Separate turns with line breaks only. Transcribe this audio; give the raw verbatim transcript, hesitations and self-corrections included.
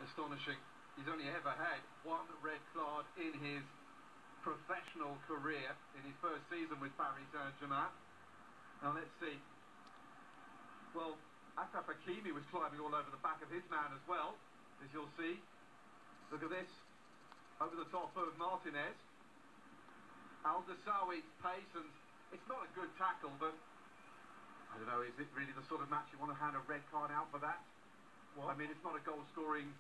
astonishing. He's only ever had one red card in his professional career, in his first season with Paris Saint-Germain. Now let's see. Well, Achraf Hakimi was climbing all over the back of his man as well, as you'll see. Look at this, over the top of Martinez. Al-Dasawi's pace, and it's not a good tackle, but I don't know, is it really the sort of match you want to hand a red card out for that? What? I mean, it's not a goal-scoring